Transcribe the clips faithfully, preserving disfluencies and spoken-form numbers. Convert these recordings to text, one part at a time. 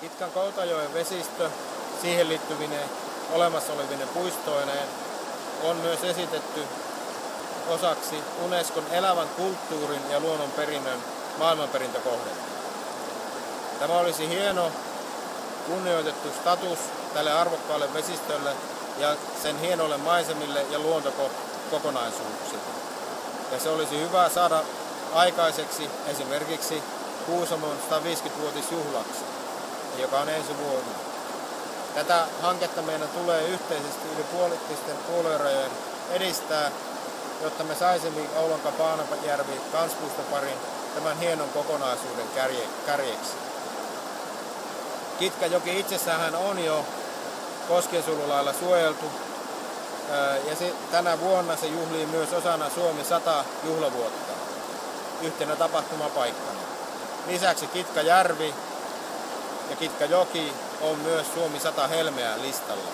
Kitkan Koutajoen vesistö siihen liittyvine olemassa olevine puistoineen on myös esitetty osaksi Unescon elävän kulttuurin ja luonnonperinnön maailmanperintökohdetta. Tämä olisi hieno kunnioitettu status tälle arvokkaalle vesistölle ja sen hienoille maisemille ja luontokokonaisuuksille. Ja se olisi hyvä saada aikaiseksi esimerkiksi Kuusamon sataviisikymmenvuotisjuhlaksi, joka on ensi vuonna. Tätä hanketta meidän tulee yhteisesti yli poliittisten puoluerajojen edistää, jotta me saisimme Oulanka-Paanajärvi kansallispuistoparin tämän hienon kokonaisuuden kärje, kärjeksi. Kitkajoki itsessään on jo koskiensuojelulailla suojeltu ja se, tänä vuonna se juhlii myös osana Suomi sata juhlavuotta yhtenä tapahtumapaikkana. Lisäksi Kitkajärvi ja Kitkajoki on myös Suomi sata helmeä listalla.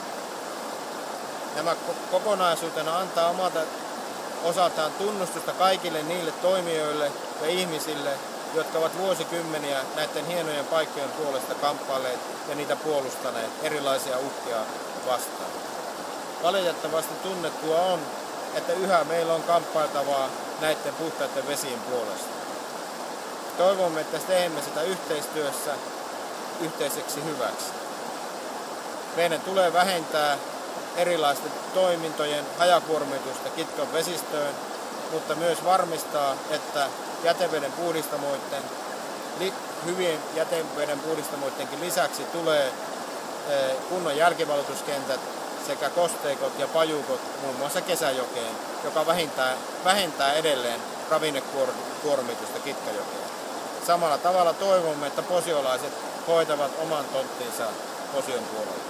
Nämä kokonaisuutena antaa omalta osaltaan tunnustusta kaikille niille toimijoille ja ihmisille, jotka ovat vuosikymmeniä näiden hienojen paikkojen puolesta kamppailleet ja niitä puolustaneet erilaisia uhkia vastaan. Valitettavasti tunnettua on, että yhä meillä on kamppailtavaa näiden puhtaiden vesien puolesta. Toivomme, että teemme sitä yhteistyössä yhteiseksi hyväksi. Meidän tulee vähentää erilaisten toimintojen hajakuormitusta Kitkan vesistöön, mutta myös varmistaa, että jäteveden puhdistamoiden, hyvien jäteveden puhdistamoidenkin lisäksi tulee kunnon jälkivalutuskentät sekä kosteikot ja pajukot muun muassa Kesäjokeen, joka vähentää, vähentää edelleen ravinnekuormitusta Kitkajokeen. Samalla tavalla toivomme, että posiolaiset hoitavat oman tonttinsa Posion puolella.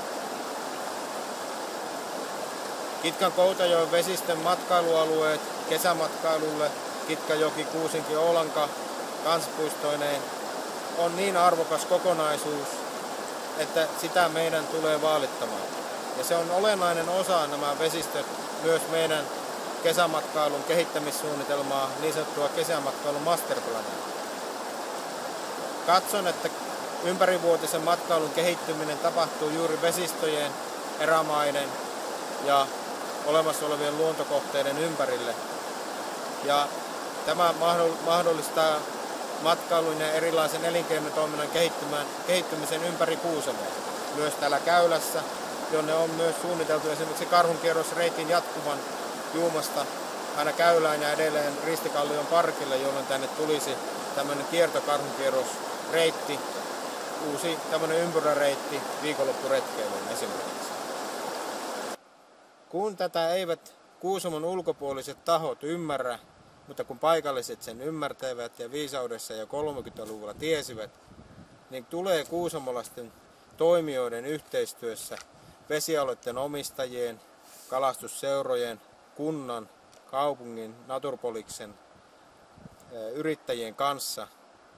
Kitkan Koutajoen vesistön matkailualueet kesämatkailulle Kitkajoki, Kuusinki, Oulanka kansallispuistoineen on niin arvokas kokonaisuus, että sitä meidän tulee vaalittamaan. Ja se on olennainen osa nämä vesistöt myös meidän kesämatkailun kehittämissuunnitelmaa, niin sanottua kesämatkailun masterplania. Katson, että ympärivuotisen matkailun kehittyminen tapahtuu juuri vesistöjen, erämaiden ja olemassa olevien luontokohteiden ympärille. Ja tämä mahdollistaa matkailun ja erilaisen elinkeinotoiminnan kehittymisen ympäri Kuusamoa. Myös täällä Käylässä, jonne on myös suunniteltu esimerkiksi karhunkierrosreitin jatkuvan Juumasta aina Käylään ja edelleen Ristikallion parkille, jolloin tänne tulisi tämmöinen kiertokarhunkierrosreitti, uusi tämmöinen ympyräreitti viikonloppuretkeilyyn esimerkiksi. Kun tätä eivät Kuusamon ulkopuoliset tahot ymmärrä, mutta kun paikalliset sen ymmärtävät ja viisaudessa jo kolmekymmentäluvulla tiesivät, niin tulee kuusamolaisten toimijoiden yhteistyössä vesialueiden omistajien, kalastusseurojen, kunnan, kaupungin, Naturpoliksen, yrittäjien kanssa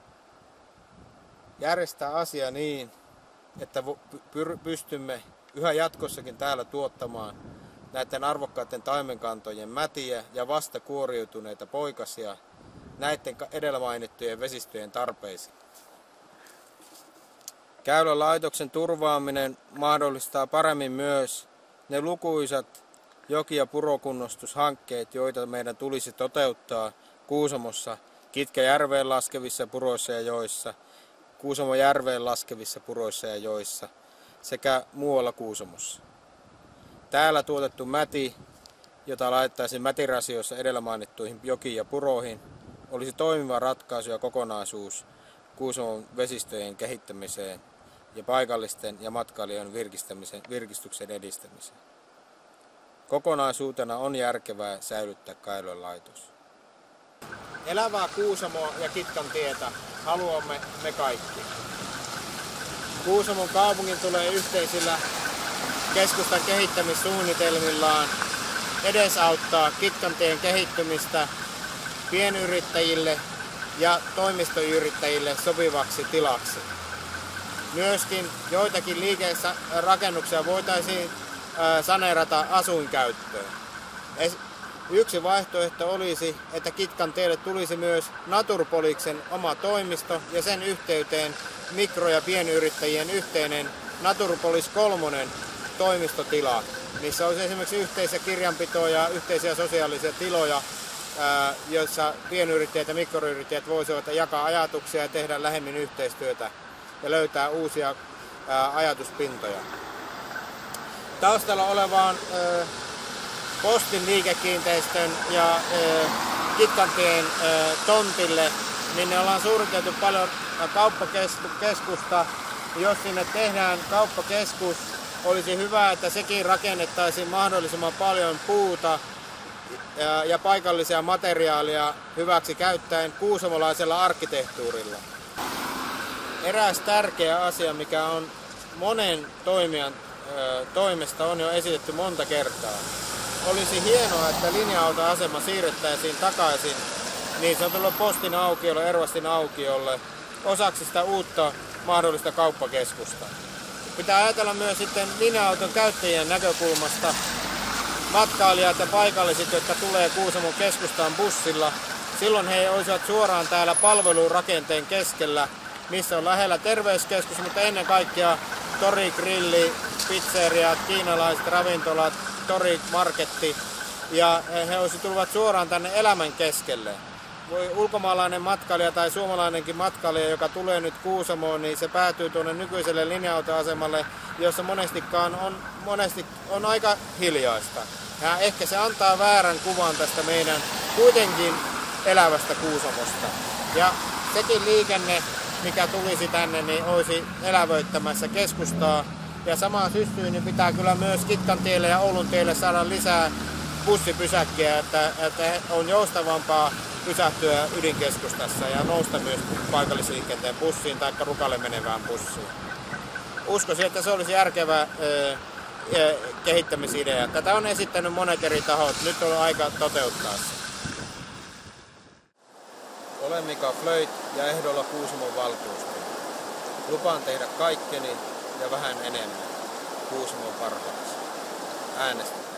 järjestää asia niin, että pystymme yhä jatkossakin täällä tuottamaan näiden arvokkaiden taimenkantojen mätiä ja vasta kuoriutuneita poikasia näiden edellä mainittujen vesistöjen tarpeisiin. Käylän laitoksen turvaaminen mahdollistaa paremmin myös ne lukuisat joki- ja purokunnostushankkeet, joita meidän tulisi toteuttaa Kuusamossa Kitkajärveen laskevissa puroissa ja joissa, Kuusamon järveen laskevissa puroissa ja joissa sekä muualla Kuusamossa. Täällä tuotettu mäti, jota laittaisin mätirasioissa edellä mainittuihin jokiin ja puroihin, olisi toimiva ratkaisu ja kokonaisuus Kuusamon vesistöjen kehittämiseen ja paikallisten ja matkailijoiden virkistyksen edistämiseen. Kokonaisuutena on järkevää säilyttää Käylän laitos. Elävää Kuusamoa ja Kitkan tietä haluamme me kaikki. Kuusamon kaupungin tulee yhteisillä keskustan kehittämissuunnitelmillaan edesauttaa Kitkantien kehittymistä pienyrittäjille ja toimistoyrittäjille sopivaksi tilaksi. Myöskin joitakin liikerakennuksia voitaisiin saneerata asuinkäyttöön. Yksi vaihtoehto olisi, että Kitkan teille tulisi myös Naturpoliksen oma toimisto ja sen yhteyteen mikro- ja pienyrittäjien yhteinen Naturopolis kolmonen toimistotila, missä olisi esimerkiksi yhteisiä kirjanpitoja ja yhteisiä sosiaalisia tiloja, joissa pienyrittäjät ja mikroyrittäjät voisivat jakaa ajatuksia ja tehdä lähemmin yhteistyötä ja löytää uusia ajatuspintoja. Taustalla olevaan Postin liikekiinteistön ja Kitkantien tontille, niin ne ollaan suunniteltu paljon kauppakeskusta. Jos sinne tehdään kauppakeskus, olisi hyvä, että sekin rakennettaisiin mahdollisimman paljon puuta ja, ja paikallisia materiaaleja hyväksi käyttäen kuusamolaisella arkkitehtuurilla. Eräs tärkeä asia, mikä on monen toimijan ö, toimesta on jo esitetty monta kertaa. Olisi hienoa, että linja-autoasema siirrettäisiin takaisin niin sanotulle Postin aukiolle, Ervastin aukiolle, osaksi sitä uutta mahdollista kauppakeskusta. Pitää ajatella myös sitten linja-auton käyttäjien näkökulmasta. Matkailijat ja paikalliset, jotka tulee Kuusamon keskustaan bussilla, silloin he olisivat suoraan täällä palvelurakenteen keskellä, missä on lähellä terveyskeskus, mutta ennen kaikkea tori, grilli, pizzeriat, kiinalaiset ravintolat, tori, marketti, ja he olisivat tulleet suoraan tänne elämän keskelle. Ulkomaalainen matkailija tai suomalainenkin matkailija, joka tulee nyt Kuusamoon, niin se päätyy tuonne nykyiselle linja-autoasemalle, jossa monestikaan on, monesti on aika hiljaista. Ja ehkä se antaa väärän kuvan tästä meidän kuitenkin elävästä Kuusamosta. Ja sekin liikenne, mikä tulisi tänne, niin olisi elävöittämässä keskustaa. Ja samaan syssyyn niin pitää kyllä myös Kitkantielle ja Oulun tielle saada lisää bussipysäkkiä, että, että on joustavampaa pysähtyä ydinkeskustassa ja nousta myös paikallisliikenteen bussiin tai Rukalle menevään bussiin. Uskoisin, että se olisi järkevä ö, ö, kehittämisidea. Tätä on esittänyt monet eri tahot. Nyt on aika toteuttaa se. Olen Mika Flöit ja ehdolla Kuusamon valtuustoon. Lupaan tehdä kaikkeni ja vähän enemmän Kuusamon parhaaksi. Äänestä.